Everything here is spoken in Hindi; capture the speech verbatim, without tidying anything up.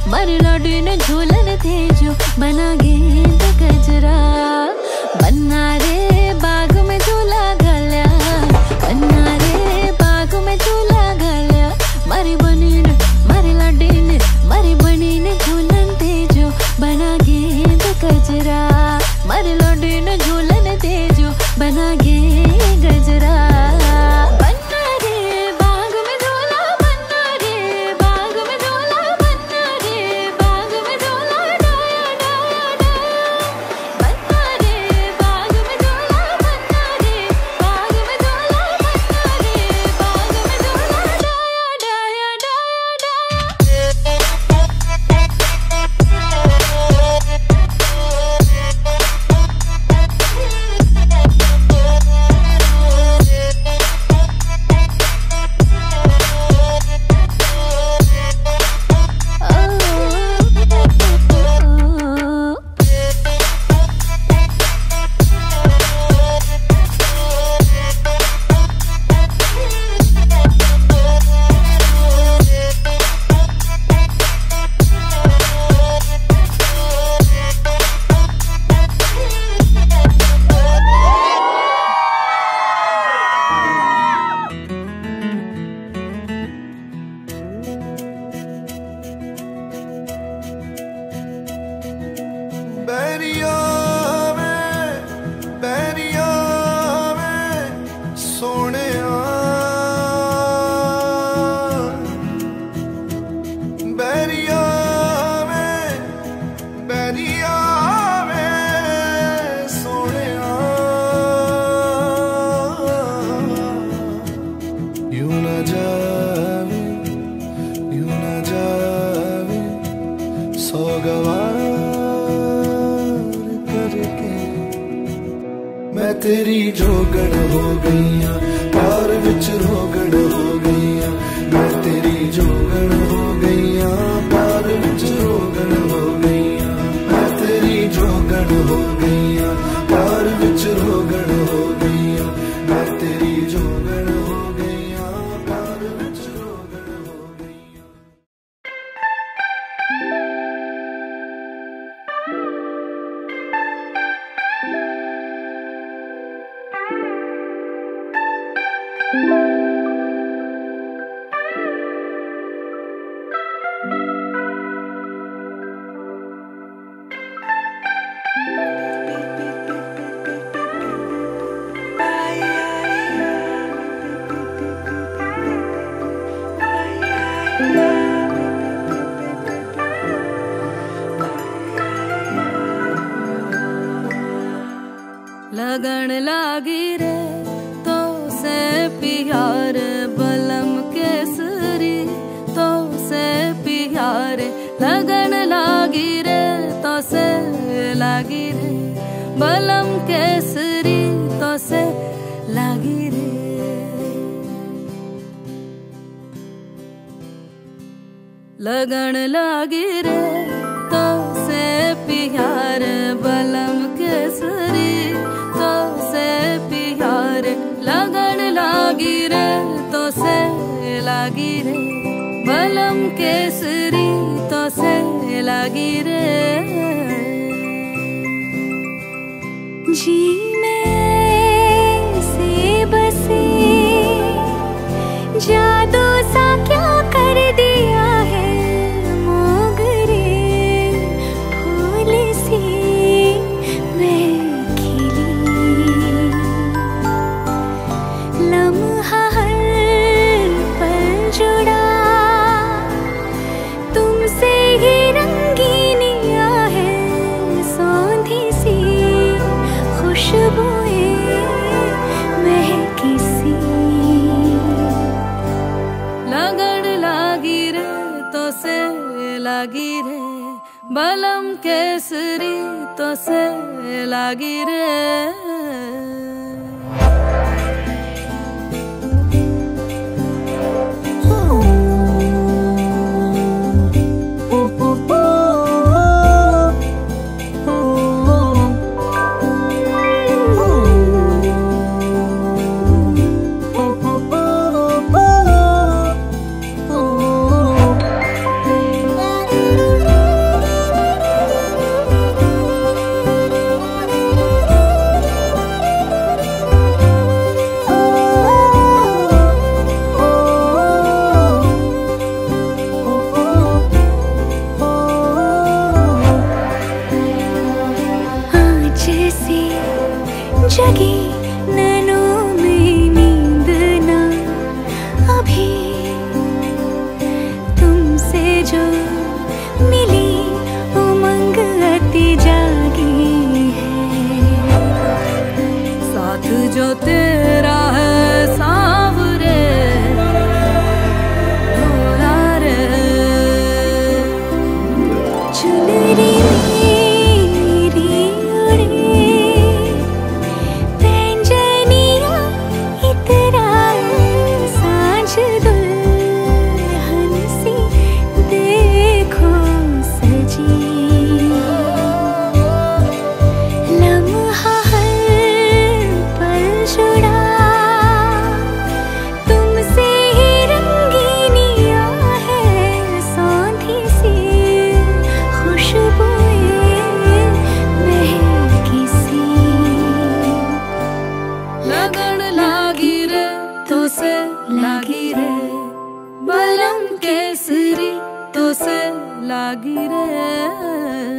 मारी लाडी ने झूलन थे जो बना गेंद गजरा। बन्ना रे बाग में झूला गल्या, बन्ना रे बाग में झूला गल्या। मारी बनी ने मारी लाडी ने मारी बनी ने झूलन थे जो बना गेंद गजरा। मारी लाडी ने झूलन थे जो बना गेंद गजरा। तेरी जोगण हो गईया प्यार विच रोगण हो गईया। मैं तेरी जोगण हो गईया प्यार विच रोगण हो गईया। मैं तेरी जोगण हो गईया प्यार विच रोगण हो गईया। मैं तेरी जोगण हो गईया प्यार विच रोगण हो गईया। लगन लागी रे तो से प्यार बलम केसरी, तो से प्यार लगन लागी रे तो से लागी रे बलम केसरी, तो से लागी रे। लगन लागी रे तो से प्यार बलम केसरी, तो से प्यार लगन लागी रे तो से लागी रे बलम केसरी, तो से लागी रे। जी में से बसे जादू सा क्या कर दिया है मोगरे फूल सी मैं खिली। लम्हा हर पल जुड़ा तुमसे ही रंगीनिया है सौंधी सी खुशबुएं महकी सी। लगन लागी रे तो से लागी रे बलम केसरी, तो से लागी रे। Oh लागी रे।